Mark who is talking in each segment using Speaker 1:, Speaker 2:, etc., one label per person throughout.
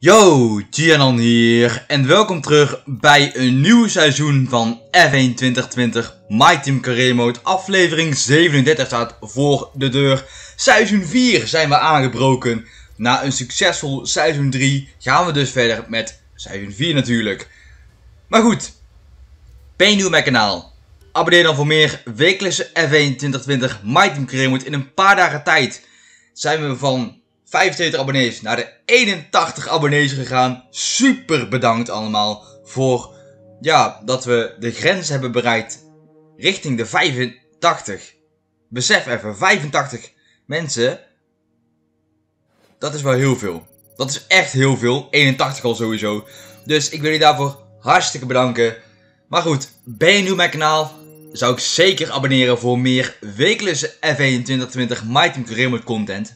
Speaker 1: Yo, Gianon hier en welkom terug bij een nieuw seizoen van F1 2020 My Team Career Mode. Aflevering 37 staat voor de deur. Seizoen 4 zijn we aangebroken. Na een succesvol seizoen 3 gaan we dus verder met seizoen 4 natuurlijk. Maar goed, ben je nieuw op mijn kanaal? Abonneer dan voor meer wekelijkse F1 2020 My Team Career Mode. In een paar dagen tijd zijn we van 75 abonnees naar de 81 abonnees gegaan. Super bedankt allemaal voor dat we de grens hebben bereikt richting de 85. Besef even, 85 mensen. Dat is wel heel veel. Dat is echt heel veel. 81 al sowieso. Dus ik wil je daarvoor hartstikke bedanken. Maar goed, ben je nieuw op mijn kanaal? Zou ik zeker abonneren voor meer wekelijkse F1 2020 My Team Career Mode content.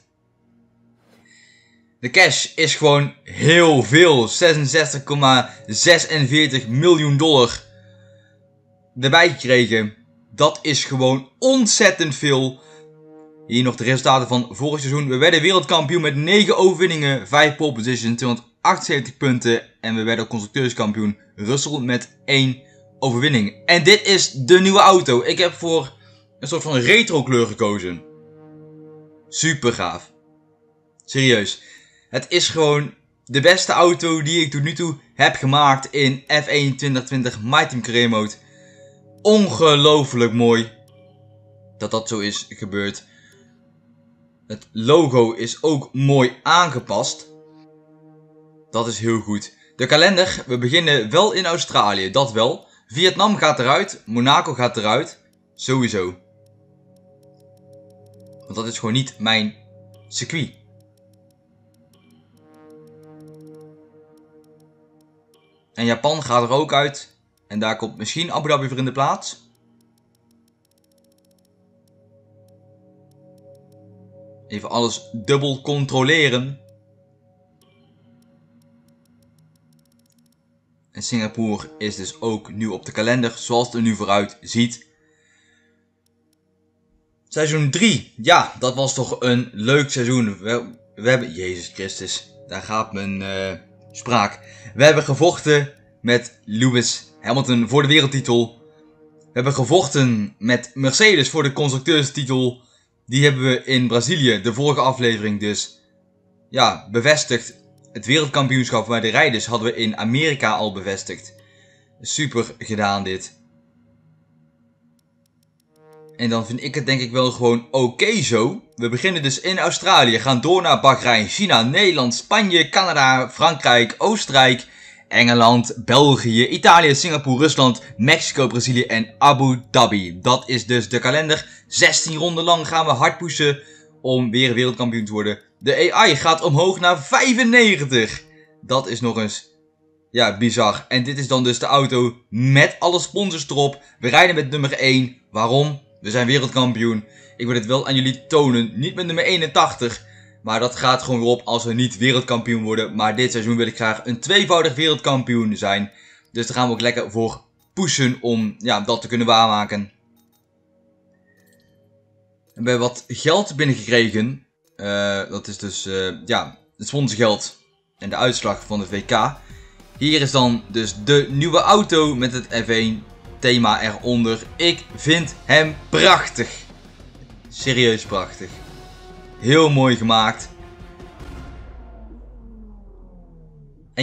Speaker 1: De cash is gewoon heel veel. $66,46 miljoen erbij gekregen. Dat is gewoon ontzettend veel. Hier nog de resultaten van vorig seizoen. We werden wereldkampioen met 9 overwinningen, 5 pole positions, 278 punten. En we werden constructeurskampioen Russell met 1 overwinning. En dit is de nieuwe auto. Ik heb voor een soort van retro kleur gekozen. Super gaaf. Serieus. Het is gewoon de beste auto die ik tot nu toe heb gemaakt in F1 2020 My Team Career Mode. Ongelooflijk mooi dat dat zo is gebeurd. Het logo is ook mooi aangepast. Dat is heel goed. De kalender, we beginnen wel in Australië, dat wel. Vietnam gaat eruit, Monaco gaat eruit. Sowieso. Want dat is gewoon niet mijn circuit. En Japan gaat er ook uit. En daar komt misschien Abu Dhabi voor in de plaats. Even alles dubbel controleren. En Singapore is dus ook nu op de kalender, zoals het er nu vooruit ziet. Seizoen 3. Ja, dat was toch een leuk seizoen. We hebben... Jezus Christus, daar gaat mijn spraak. We hebben gevochten met Lewis Hamilton voor de wereldtitel. We hebben gevochten met Mercedes voor de constructeurstitel. Die hebben we in Brazilië, de vorige aflevering dus, bevestigd. Het wereldkampioenschap bij de rijders hadden we in Amerika al bevestigd. Super gedaan dit. En dan vind ik het denk ik wel gewoon oké zo. We beginnen dus in Australië, gaan door naar Bahrein, China, Nederland, Spanje, Canada, Frankrijk, Oostenrijk, Engeland, België, Italië, Singapore, Rusland, Mexico, Brazilië en Abu Dhabi. Dat is dus de kalender. 16 ronden lang gaan we hard pushen om weer wereldkampioen te worden. De AI gaat omhoog naar 95. Dat is nog eens, bizar. En dit is dan dus de auto met alle sponsors erop. We rijden met nummer 1. Waarom? We zijn wereldkampioen. Ik wil het wel aan jullie tonen. Niet met nummer 81. Maar dat gaat gewoon weer op als we niet wereldkampioen worden. Maar dit seizoen wil ik graag een tweevoudig wereldkampioen zijn. Dus daar gaan we ook lekker voor pushen om dat te kunnen waarmaken. We hebben wat geld binnengekregen. Dat is dus het sponsorgeld en de uitslag van de WK. Hier is dan dus de nieuwe auto met het F1 thema eronder. Ik vind hem prachtig. Serieus prachtig. Heel mooi gemaakt. En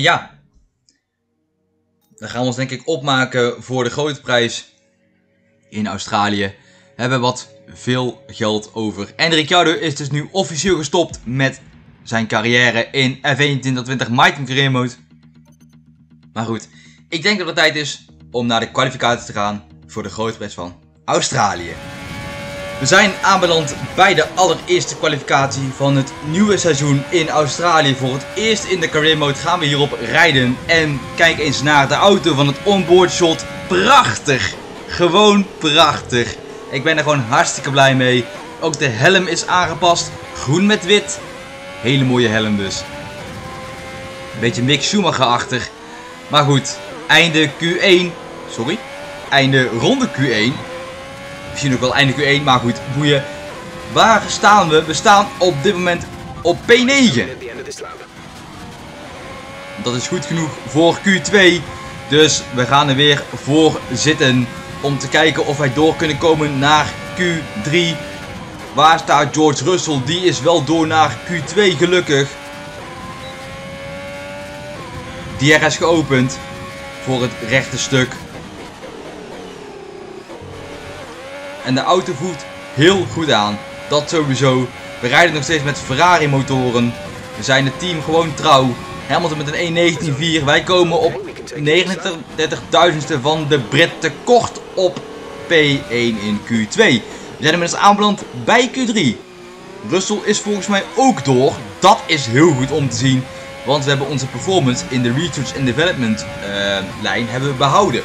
Speaker 1: dan gaan we ons denk ik opmaken voor de grote prijs in Australië. We hebben wat veel geld over. En Ricciardo is dus nu officieel gestopt met zijn carrière in F1 2020 My Team Career Mode. Maar goed, ik denk dat het tijd is om naar de kwalificatie te gaan voor de grote prijs van Australië. We zijn aanbeland bij de allereerste kwalificatie van het nieuwe seizoen in Australië. Voor het eerst in de Career Mode gaan we hierop rijden. En kijk eens naar de auto van het onboard shot. Prachtig! Gewoon prachtig. Ik ben er gewoon hartstikke blij mee. Ook de helm is aangepast. Groen met wit. Hele mooie helm dus. Een beetje Mick Schumacher-achtig. Maar goed, einde ronde Q1. Misschien ook wel einde Q1, maar goed, boeien. Waar staan we? We staan op dit moment op P9. Dat is goed genoeg voor Q2. Dus we gaan er weer voor zitten om te kijken of wij door kunnen komen naar Q3. Waar staat George Russell? Die is wel door naar Q2 gelukkig. DRS is geopend voor het rechte stuk. En de auto voelt heel goed aan. Dat sowieso. We rijden nog steeds met Ferrari motoren. We zijn het team gewoon trouw. Hamilton met een 1.19.4. Wij komen op 39.000ste van de Brit tekort op P1 in Q2. We zijn inmiddels aanbeland bij Q3. Russell is volgens mij ook door. Dat is heel goed om te zien. Want we hebben onze performance in de Research and Development lijn hebben we behouden.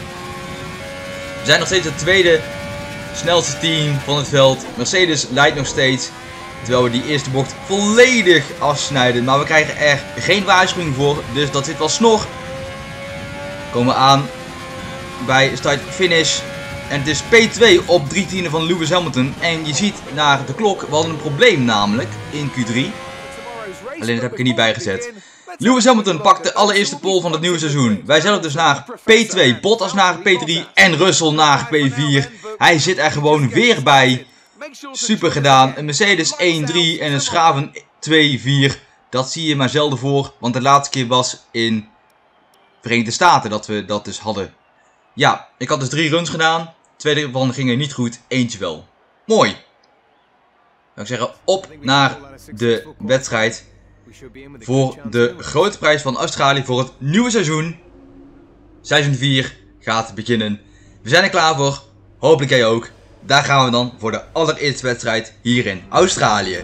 Speaker 1: We zijn nog steeds het tweede snelste team van het veld. Mercedes leidt nog steeds. Terwijl we die eerste bocht volledig afsnijden. Maar we krijgen er geen waarschuwing voor. Dus dat zit wel snor. Komen we aan bij start-finish. En het is P2 op 3/10 van Lewis Hamilton. En je ziet naar de klok, we hadden een probleem namelijk in Q3. Alleen dat heb ik er niet bij gezet. Lewis Hamilton pakt de allereerste pole van het nieuwe seizoen. Wij zetten dus naar P2, Bottas naar P3 en Russell naar P4. Hij zit er gewoon weer bij. Super gedaan. Een Mercedes 1-3 en een Schaven 2-4. Dat zie je maar zelden voor, want de laatste keer was in Verenigde Staten dat we dat dus hadden. Ja, ik had dus 3 runs gedaan. 2 ervan gingen niet goed, eentje wel. Mooi. Dan zou ik zeggen, op naar de wedstrijd. Voor de grote prijs van Australië voor het nieuwe seizoen. Seizoen 4 gaat beginnen. We zijn er klaar voor. Hopelijk jij ook. Daar gaan we dan voor de allereerste wedstrijd hier in Australië.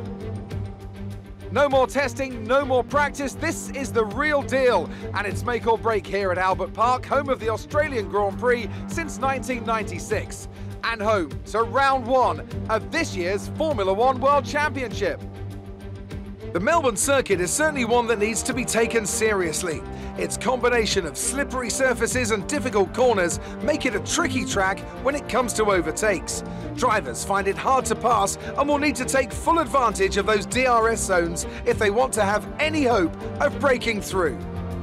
Speaker 2: No more testing, no more practice. This is the real deal. And it's make or break here at Albert Park, home of the Australian Grand Prix since 1996. And home to round 1 of this year's Formula One World Championship. The Melbourne circuit is certainly one that needs to be taken seriously. Its combination of slippery surfaces and difficult corners make it a tricky track when it comes to overtakes. Drivers find it hard to pass and will need to take full advantage of those DRS zones if they want to have any hope of breaking through.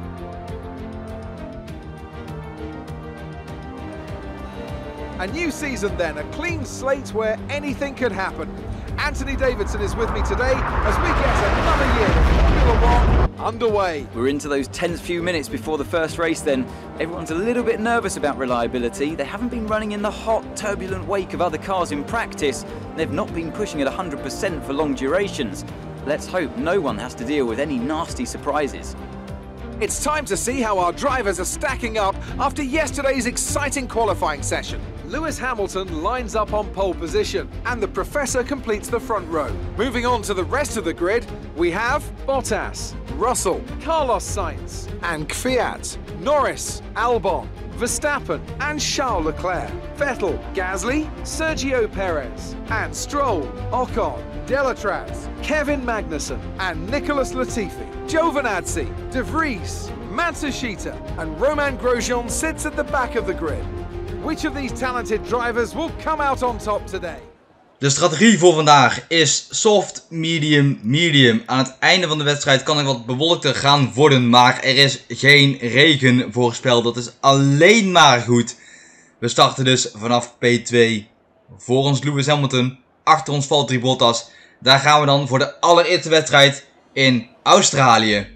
Speaker 2: A new season then, a clean slate where anything could happen. Anthony Davidson is with me today as we get another year of Formula One underway.
Speaker 3: We're into those tense few minutes before the first race then. Everyone's a little bit nervous about reliability. They haven't been running in the hot, turbulent wake of other cars in practice. They've not been pushing at 100% for long durations. Let's hope no one has to deal with any nasty surprises.
Speaker 2: It's time to see how our drivers are stacking up after yesterday's exciting qualifying session. Lewis Hamilton lines up on pole position and the Professor completes the front row. Moving on to the rest of the grid, we have Bottas, Russell, Carlos Sainz and Kvyat, Norris, Albon, Verstappen and Charles Leclerc, Vettel, Gasly, Sergio Perez and Stroll, Ocon, Delatraz, Kevin Magnussen and Nicholas Latifi, Giovinazzi, De Vries, Matsushita and Romain Grosjean sits at the back of the grid. Which of these talented drivers will come out on top today?
Speaker 1: De strategie voor vandaag is soft, medium, medium. Aan het einde van de wedstrijd kan er wat bewolkter gaan worden, maar er is geen regen voorspeld. Dat is alleen maar goed. We starten dus vanaf P2. Voor ons Lewis Hamilton, achter ons Valtteri Bottas. Daar gaan we dan voor de allereerste wedstrijd in Australië.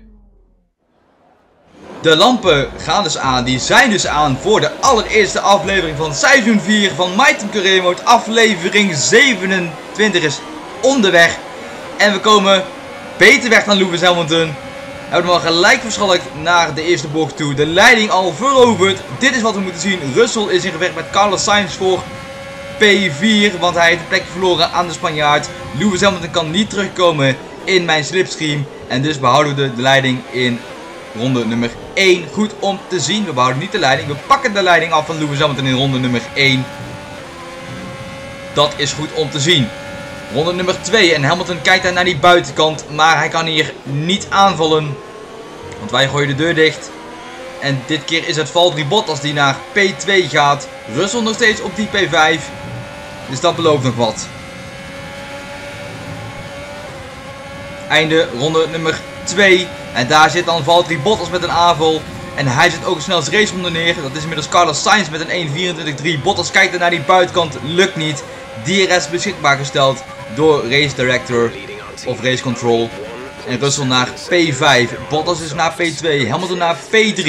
Speaker 1: De lampen gaan dus aan, die zijn dus aan voor de allereerste aflevering van seizoen 4 van MyTeam Career Mode. Aflevering 27 is onderweg. En we komen beter weg dan Lewis Hamilton. We hebben hem al gelijk verschalkt naar de eerste bocht toe. De leiding al veroverd. Dit is wat we moeten zien. Russell is in gevecht met Carlos Sainz voor P4. Want hij heeft de plek verloren aan de Spanjaard. Lewis Hamilton kan niet terugkomen in mijn slipstream. En dus behouden we de leiding in ronde nummer 1. Goed om te zien. We behouden niet de leiding. We pakken de leiding af van Lewis Hamilton in ronde nummer 1. Dat is goed om te zien. Ronde nummer 2. En Hamilton kijkt daar naar die buitenkant. Maar hij kan hier niet aanvallen. Want wij gooien de deur dicht. En dit keer is het Valtteri Bottas die naar P2 gaat. Russell nog steeds op die P5. Dus dat belooft nog wat. Einde ronde nummer 2. En daar zit dan Valtteri Bottas met een aanval. En hij zit ook snel als raceronde neer. Dat is inmiddels Carlos Sainz met een 1.24.3. Bottas kijkt er naar die buitenkant. Lukt niet. DRS beschikbaar gesteld door Race Director of Race Control. En Russell naar P5. Bottas is naar P2. Hamilton naar P3.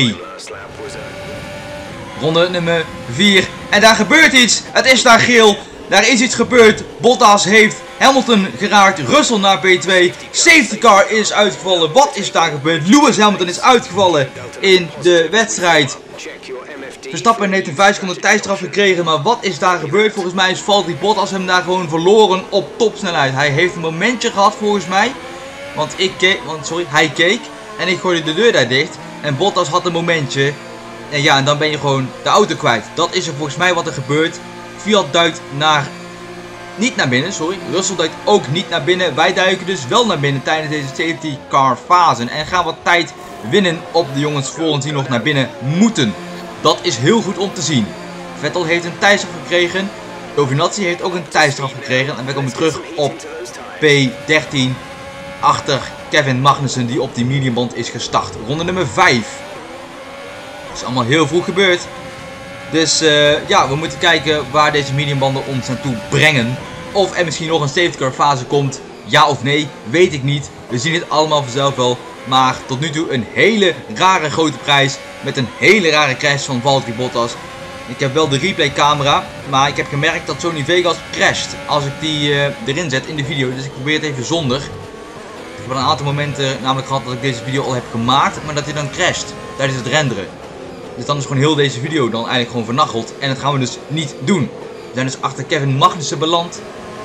Speaker 1: Ronde nummer 4. En daar gebeurt iets. Het is daar geel. Daar is iets gebeurd. Bottas heeft Hamilton geraakt. Russell naar P2. Safety car is uitgevallen. Wat is daar gebeurd? Lewis Hamilton is uitgevallen in de wedstrijd. Verstappen heeft een 5 seconden tijdstraf gekregen. Maar wat is daar gebeurd? Volgens mij is Valtteri Bottas hem daar gewoon verloren op topsnelheid. Hij heeft een momentje gehad volgens mij. Want hij keek. En ik gooide de deur daar dicht. En Bottas had een momentje. En ja, en dan ben je gewoon de auto kwijt. Dat is er volgens mij wat er gebeurt. Fiat duikt niet naar binnen, sorry. Russell duikt ook niet naar binnen. Wij duiken dus wel naar binnen tijdens deze safety car fase. En gaan wat tijd winnen op de jongens voor ons die nog naar binnen moeten. Dat is heel goed om te zien. Vettel heeft een tijdstraf gekregen. Giovinazzi heeft ook een tijdstraf gekregen. En we komen terug op P13. Achter Kevin Magnussen die op die mediumband is gestart. Ronde nummer 5. Dat is allemaal heel vroeg gebeurd. Dus ja, we moeten kijken waar deze mediumbanden ons naartoe brengen. Of er misschien nog een safety car fase komt. Ja of nee, weet ik niet. We zien het allemaal vanzelf wel. Maar tot nu toe een hele rare grote prijs. Met een hele rare crash van Valtteri Bottas. Ik heb wel de replay camera. Maar ik heb gemerkt dat Sony Vegas crasht. Als ik die erin zet in de video. Dus ik probeer het even zonder. Ik heb een aantal momenten namelijk gehad dat ik deze video al heb gemaakt. Maar dat hij dan crasht tijdens het renderen. Dus dan is gewoon heel deze video dan eigenlijk gewoon vernacheld. En dat gaan we dus niet doen. We zijn dus achter Kevin Magnussen beland.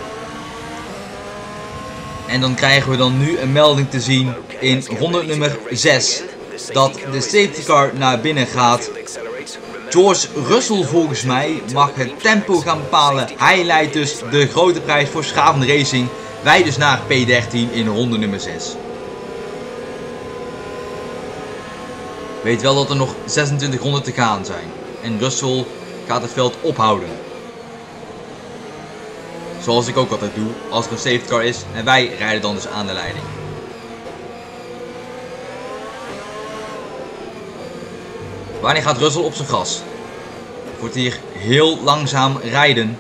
Speaker 1: En dan krijgen we dan nu een melding te zien in ronde nummer 6. Dat de safety car naar binnen gaat. George Russell volgens mij mag het tempo gaan bepalen. Hij leidt dus de grote prijs voor Schaven Racing. Wij dus naar P13 in ronde nummer 6. Weet wel dat er nog 26 ronden te gaan zijn. En Russell gaat het veld ophouden. Zoals ik ook altijd doe als er een safety car is. En wij rijden dan dus aan de leiding. Wanneer gaat Russell op zijn gas? Wordt hier heel langzaam rijden.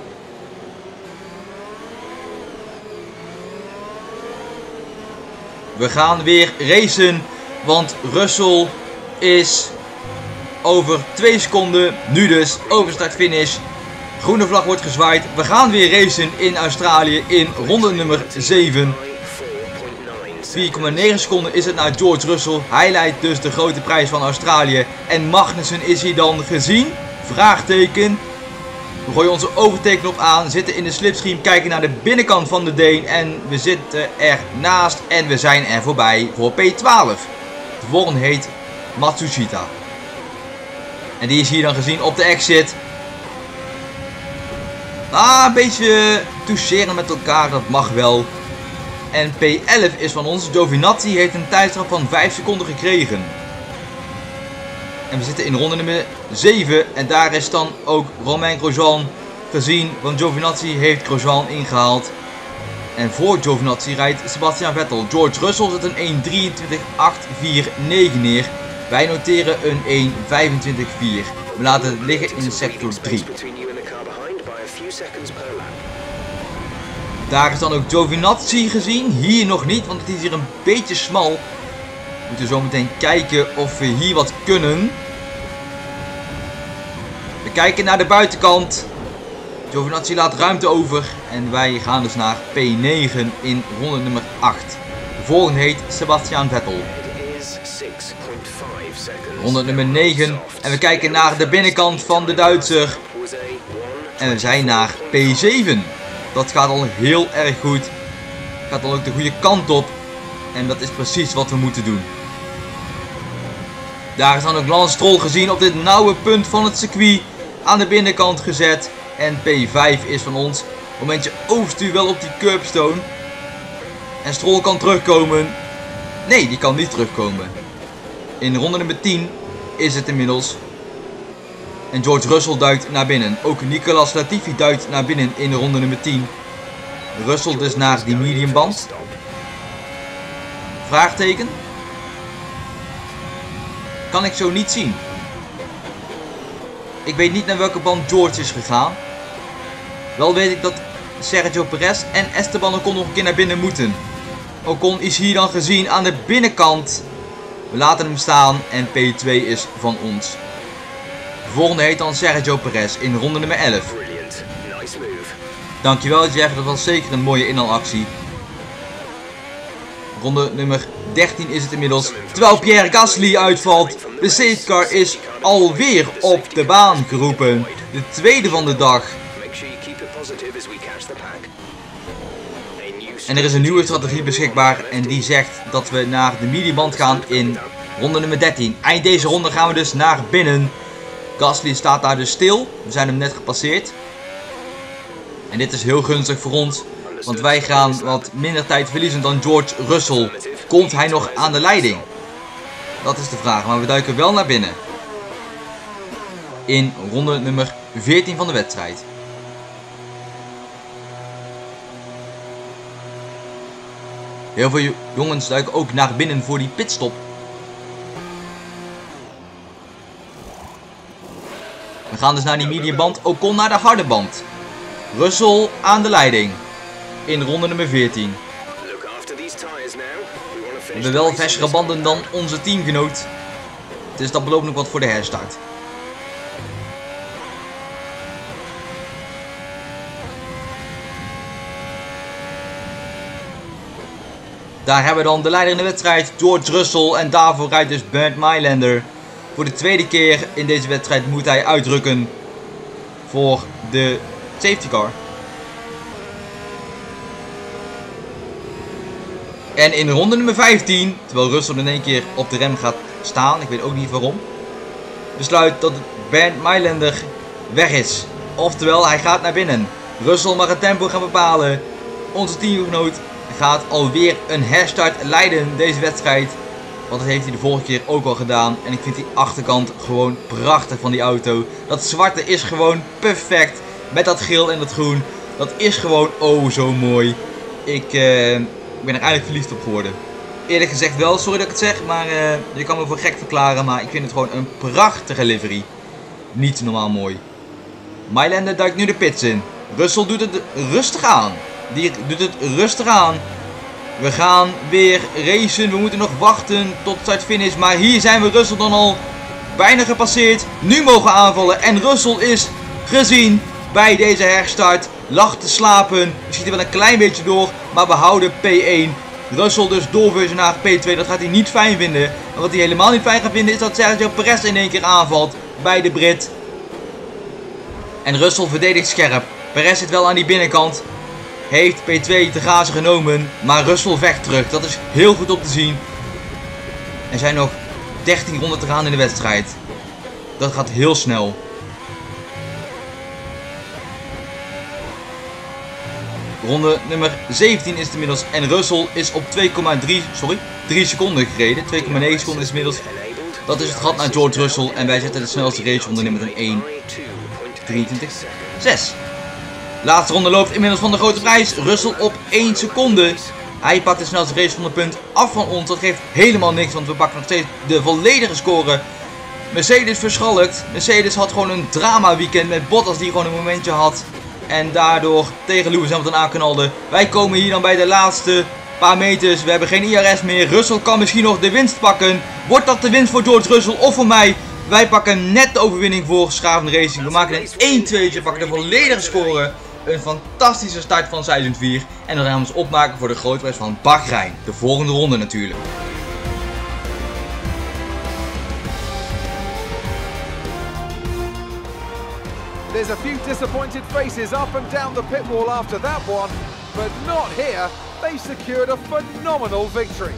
Speaker 1: We gaan weer racen. Want Russell is over 2 seconden, nu dus, over start-finish. Groene vlag wordt gezwaaid. We gaan weer racen in Australië in ronde nummer 7. 4,9 seconden is het naar George Russell. Hij leidt dus de grote prijs van Australië. En Magnussen is hier dan gezien? Vraagteken. We gooien onze overtakeknop aan, zitten in de slipstream, kijken naar de binnenkant van de Deen. En we zitten ernaast en we zijn er voorbij voor P12. De volgende heet Matsushita. En die is hier dan gezien op de exit. Een beetje toucheren met elkaar, dat mag wel. En P11 is van ons. Giovinazzi heeft een tijdstraf van 5 seconden gekregen. En we zitten in ronde nummer 7. En daar is dan ook Romain Grosjean gezien. Want Giovinazzi heeft Grosjean ingehaald. En voor Giovinazzi rijdt Sebastian Vettel. George Russell zet een 1.23.849 neer. Wij noteren een 1.25.4. We laten het liggen in sector 3. Daar is dan ook Giovinazzi gezien. Hier nog niet, want het is hier een beetje smal. We moeten zo meteen kijken of we hier wat kunnen. We kijken naar de buitenkant. Giovinazzi laat ruimte over. En wij gaan dus naar P9 in ronde nummer 8. De volgende heet Sebastian Vettel. Ronde nummer 9. En we kijken naar de binnenkant van de Duitser. En we zijn naar P7. Dat gaat al heel erg goed. Gaat dan ook de goede kant op. En dat is precies wat we moeten doen. Daar is dan ook Lance Stroll gezien op dit nauwe punt van het circuit. Aan de binnenkant gezet. En P5 is van ons. Momentje overstuur wel op die curbstone. En Stroll kan terugkomen. Nee, die kan niet terugkomen. In ronde nummer 10 is het inmiddels. En George Russell duikt naar binnen. Ook Nicolas Latifi duikt naar binnen in de ronde nummer 10. Russell dus naar die mediumband. Vraagteken. kan ik zo niet zien. Ik weet niet naar welke band George is gegaan. Wel weet ik dat Sergio Perez en Esteban Ocon nog een keer naar binnen moeten. Ocon is hier dan gezien aan de binnenkant. We laten hem staan en P2 is van ons. De volgende heet dan Sergio Perez in ronde nummer 11. Dankjewel Jeff, dat was zeker een mooie inhaalactie. Ronde nummer 13 is het inmiddels. Terwijl Pierre Gasly uitvalt. De safety car is alweer op de baan geroepen. De tweede van de dag. En er is een nieuwe strategie beschikbaar. En die zegt dat we naar de mediumband gaan in ronde nummer 13. Eind deze ronde gaan we dus naar binnen. Gasly staat daar dus stil. We zijn hem net gepasseerd. En dit is heel gunstig voor ons. Want wij gaan wat minder tijd verliezen dan George Russell. Komt hij nog aan de leiding? Dat is de vraag. Maar we duiken wel naar binnen. In ronde nummer 14 van de wedstrijd. Heel veel jongens duiken ook naar binnen voor die pitstop. We gaan dus naar die mediumband. Ocon naar de harde band. Russell aan de leiding. In ronde nummer 14. We hebben wel versere banden dan onze teamgenoot. Dus dat belooft nog wat voor de herstart. Daar hebben we dan de leider in de wedstrijd, George Russell. En daarvoor rijdt dus Bernd Maylander. Voor de tweede keer in deze wedstrijd moet hij uitdrukken voor de safety car. En in ronde nummer 15, terwijl Russell in één keer op de rem gaat staan, ik weet ook niet waarom, besluit dat Bernd Maylander weg is. Oftewel, hij gaat naar binnen. Russell mag het tempo gaan bepalen. Onze teamgenoot gaat alweer een herstart leiden deze wedstrijd. Want dat heeft hij de vorige keer ook al gedaan. En ik vind die achterkant gewoon prachtig van die auto. Dat zwarte is gewoon perfect. Met dat geel en dat groen. Dat is gewoon oh zo mooi. Ik ben er eigenlijk verliefd op geworden. Eerlijk gezegd wel, sorry dat ik het zeg. Maar je kan me voor gek verklaren. Maar ik vind het gewoon een prachtige livery. Niet normaal mooi. Maylander duikt nu de pits in. Russell doet het rustig aan. Die doet het rustig aan. We gaan weer racen. We moeten nog wachten tot start-finish. Maar hier zijn we Russell dan al bijna gepasseerd. Nu mogen aanvallen. En Russell is gezien bij deze herstart. Lag te slapen. We schieten wel een klein beetje door. Maar we houden P1. Russell dus doorversen naar P2. Dat gaat hij niet fijn vinden. En wat hij helemaal niet fijn gaat vinden is dat Sergio Perez in één keer aanvalt bij de Brit. En Russell verdedigt scherp. Perez zit wel aan die binnenkant. Heeft P2 te grazen genomen. Maar Russell vecht terug. Dat is heel goed om te zien. Er zijn nog 13 ronden te gaan in de wedstrijd. Dat gaat heel snel. Ronde nummer 17 is het inmiddels. En Russell is op 3 seconden gereden. 2,9 seconden is inmiddels. Dat is het gat naar George Russell. En wij zetten de snelste raceronde in met een 1:23.6. Laatste ronde loopt inmiddels van de grote prijs. Russell op 1 seconde. Hij pakt de snelste racerondepunt af van ons. Dat geeft helemaal niks, want we pakken nog steeds de volledige score. Mercedes verschalkt. Mercedes had gewoon een drama weekend met Bottas die gewoon een momentje had. En daardoor tegen Lewis Hamilton aanknalde. Wij komen hier dan bij de laatste paar meters. We hebben geen IRS meer. Russell kan misschien nog de winst pakken. Wordt dat de winst voor George Russell of voor mij? Wij pakken net de overwinning voor Schaven Racing. We maken een 1-2'tje, pakken de volledige score. Een fantastische start van seizoen 4. En dan gaan we ons opmaken voor de grote prijs van Bahrein. De volgende ronde natuurlijk.
Speaker 2: There's a few disappointed faces up and down the pit wall after that one. But not here. They secured a phenomenal victory.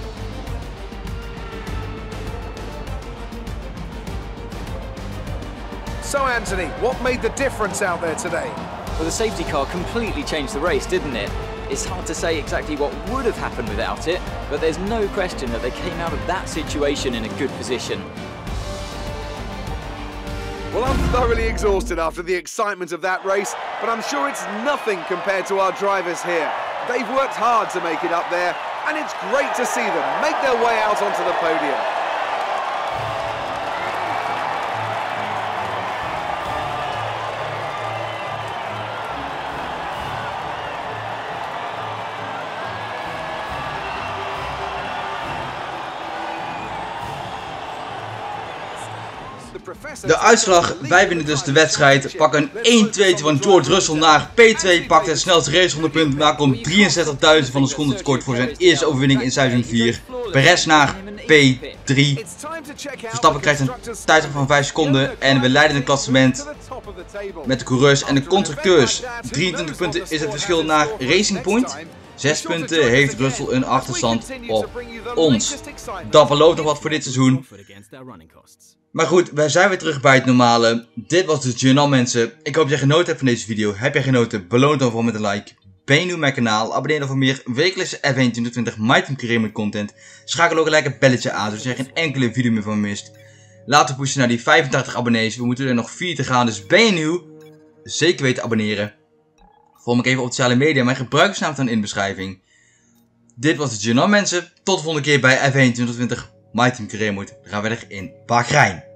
Speaker 2: So Anthony, what made the difference out there today?
Speaker 3: Well, the safety car completely changed the race, didn't it? It's hard to say exactly what would have happened without it, but there's no question that they came out of that situation in a good position.
Speaker 2: Well, I'm thoroughly exhausted after the excitement of that race, but I'm sure it's nothing compared to our drivers here. They've worked hard to make it up there, and it's great to see them make their way out onto the podium.
Speaker 1: De uitslag, wij winnen dus de wedstrijd, pakken een 1-2 van George Russell naar P2, pakt het snelste racerondepunt, maar komt 63.000 van de seconde scoort voor zijn eerste overwinning in seizoen 4. Perez naar P3. Verstappen krijgt een tijdrit van 5 seconden en we leiden het klassement met de coureurs en de constructeurs. 23 punten is het verschil naar Racing Point. 6 punten heeft Russell een achterstand op ons. Dat belooft nog wat voor dit seizoen. Maar goed, wij zijn weer terug bij het normale. Dit was dus Journal mensen. Ik hoop dat je genoten hebt van deze video. Heb jij genoten? Beloon dan vooral met een like. Ben je nieuw op mijn kanaal? Abonneer dan voor meer wekelijkse F1 2020 MyTeam Career content. Schakel ook gelijk een belletje aan, zodat je geen enkele video meer van mist. Laten we pushen naar die 85 abonnees. We moeten er nog 4 te gaan, dus ben je nieuw? Zeker weten abonneren. Volg me even op sociale media. Mijn gebruikersnaam staat in de beschrijving. Dit was het Journal mensen. Tot de volgende keer bij F1 2020 MyTeam Career Mode. Dan gaan we verder in Bahrein.